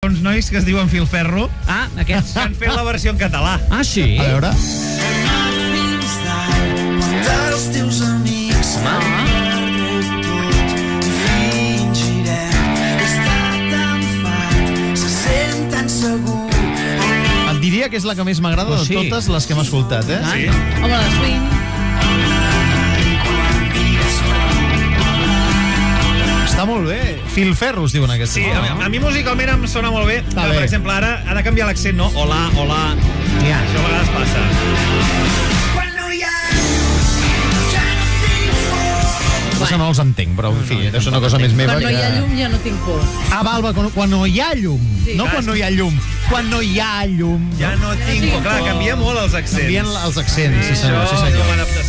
uns nois que es diuen Filferro Ah, aquests. que han fet la versió en català. Ah, sí? A veure... dels teus amics fingirem estar tan fart se sent tan segur. Et diria que és la que més m'agrada Pues de sí. totes les que hem escoltat, eh? Ah, Sí. Home, la Swing. Està molt bé. Filferro es diuen aquests. Sí, a mi musicalment em sona molt bé. Està Però, bé. per exemple, ara ha de canviar l'accent, no? Hola, hola. Ja. Això a vegades passa. Quan no hi ha ja no tinc por. Això no els entenc, però en fi, és una cosa més meva Quan no hi ha que... llum ja no tinc por. Ah, val, quan no hi ha llum. Sí. No quan no hi ha llum. Quan no hi ha llum. Ja no tinc por. Clar, canvia molt els accents. Canvien els accents, sí senyor, sí Això senyor. és una adaptació.